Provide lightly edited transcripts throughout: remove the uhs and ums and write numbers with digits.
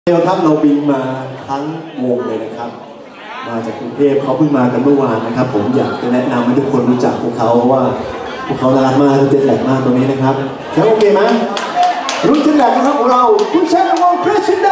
เดียวครับเราบินมาทั้งวงเลยนะครับมาจากกรุงเทพเขาเพิ่งมากันเมื่อวานนะครับผมอยากจะแนะนำให้ทุกคนรู้จักพวกเขาเพราะว่าพวกเขาน่ารักมากเจ็ตแลกมากตรงนี้นะครับแค่โอเคไหมรุ่นเจ็ตแลกนะครับของเราคุณแชมป์วงเพรสซิโด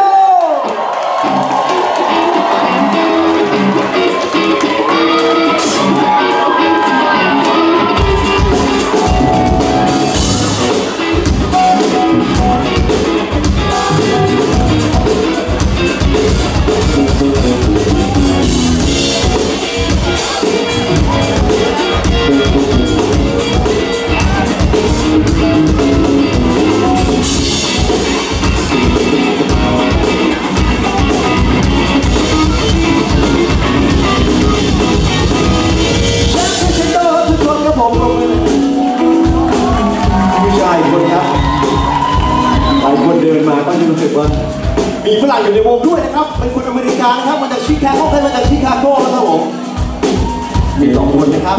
เดินมาก็จะรู้สึกว่ามีฝรั่งอยู่ในวงด้วยนะครับเป็นคนอเมริกานะครับมาจากชิคาโกใครมาจากชิคาโกนะครับผมมีสองคนนะครับ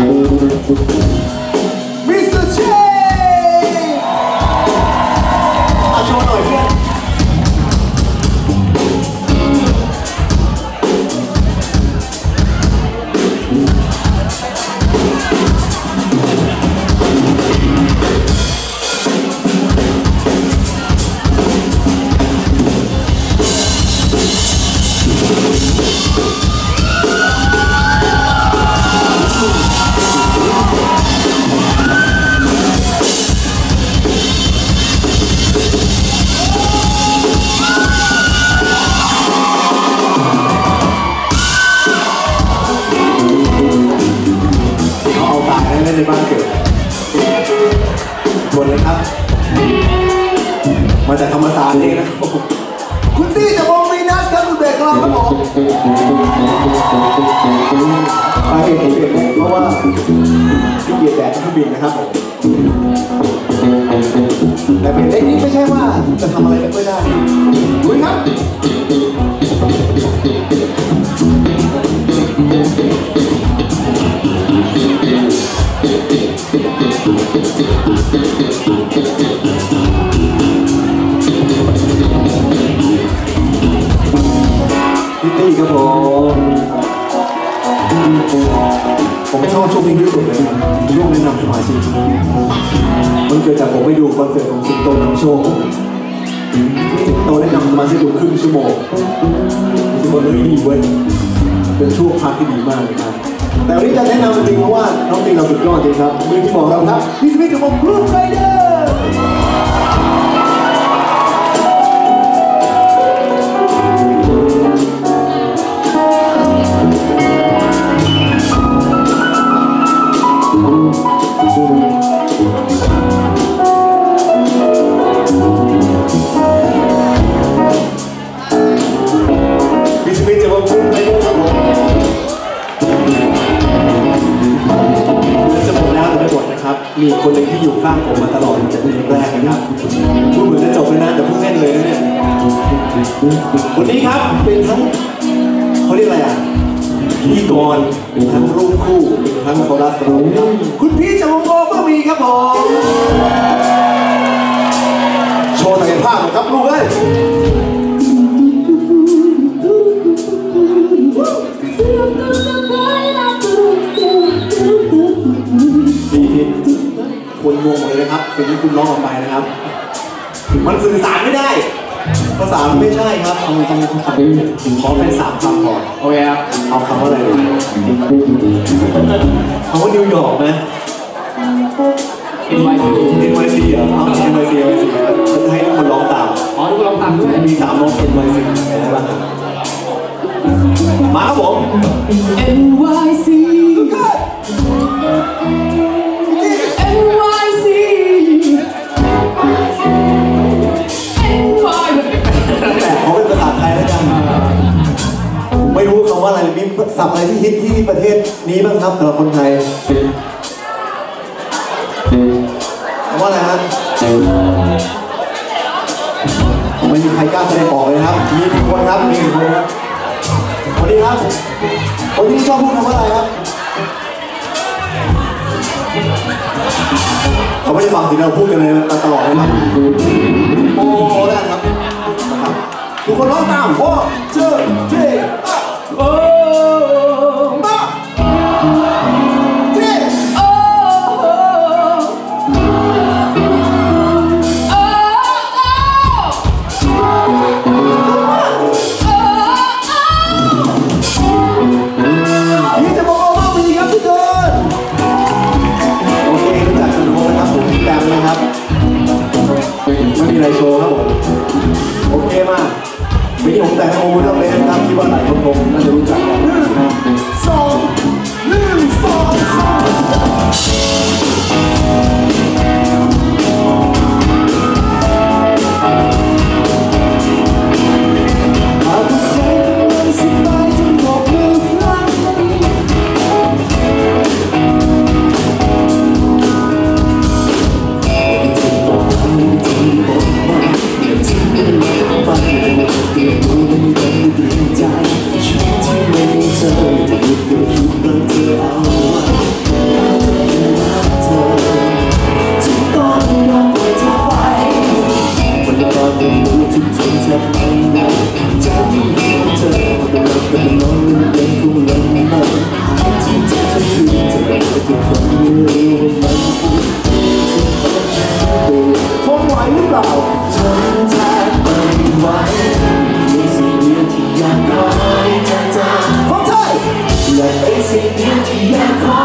มิสเตอร์เชมาโชว์หน่อยเพื่อนในบ้านเกิดชวนเลยครับมาจากธรรมศาสตร์เองนะคุณตี้จากวงวีนัสครับคุณเบกเราครับผมไปเอกเพราะว่าที่เกียรติแดดที่บินนะครับผมแต่เป็นเทคนิคไม่ใช่ว่าจะทำอะไรไม่ได้คุยครับพี่ตี้ครับผมชอบช่วงนี้ที่สุดเลยครับช่วงแนะนำสมาชิกมันเกิดจากผมไปดูคอนเสิร์ตของสิงโตนำโชว์สิงโตแนะนำสมาชิกดูครึ่งชั่วโมงทุกคนเลยดีเว้ยเป็นช่วงพักที่ดีมากเลยครับแต่วันนี้จะแนะนำจริงเพราะว่าน้องตีเราสุดยอดจริงครับมือที่บอกเราครับพี่สมิธกับผมกรุ๊ปไรเดอร์พี่สมิธจะบอกกรุ๊ปไรเดอร์ครับผมจะหมดแล้วแต่ไม่หมดนะครับมีคนหนึ่งที่อยู่ข้างผมมาตลอดจากเพลงแรกนะครับพูดเหมือนจะจบเลยนะแต่เพิ่งเล่นเลยนะเนี่ยวันนี้ครับเป็นทั้งเขาเรียกอะไรอ่ะพิธีกรเป็นทั้งรูปคู่เป็นทั้งคอรัสครับคุณพี่จากวงโอเวอร์มีครับผมโชว์ศักยภาพหน่อยครับลูกเอ้ยคนงงหมดเลยนะครับสิ่งที่คุณร้องออกไปนะครับมันสื่อสารไม่ได้ภาษาไม่ใช่ครับขอเป็น3 คำก่อนโอเคครับเอาคำว่าอะไรดีคำว่านิวยอร์กนะ NYC เหรอเอา NYC จะให้ทุกคนร้องตามอ๋อทุกคนร้องตามด้วยมี3 น้อง NYC อะไรบ้างมาครับผม NYCไม่รู้คำว่าอะไรมีศัพท์อะไรที่ฮิตที่ประเทศนี้บ้างครับสำหรับคนไทยคำว่าอะไรครับไม่มีใครกล้าแสดงออกเลยครับมีคนครับมีคนครับสวัสดีครับคนที่ชอบพูดคำว่าอะไรครับเขาไม่ได้ฟังสิ่งที่เราพูดกันเลยตลอดเลยครับโอ้ได้ครับทุกคนร้องตามโอ้เจอเจโอ้มาเจโอ้นี่จะบอกว่ามีครับพี่เกินโอเครู้จักกันครบนะครับผมแต้มนะครับไม่มีอะไรโชว์ครับผมโอเคมากวันนี้ผมแต่งให้โอเวอร์เลนครับคิดว่าหลายคนคงน่าจะรู้จัก1 2 1 2 ทนไหวหรือเปล่าทนแทบไม่ไหวมีสิ่งเดียวที่อยากขอให้เธอของไทยและเป็นสิ่งเดียวที่อยากขอ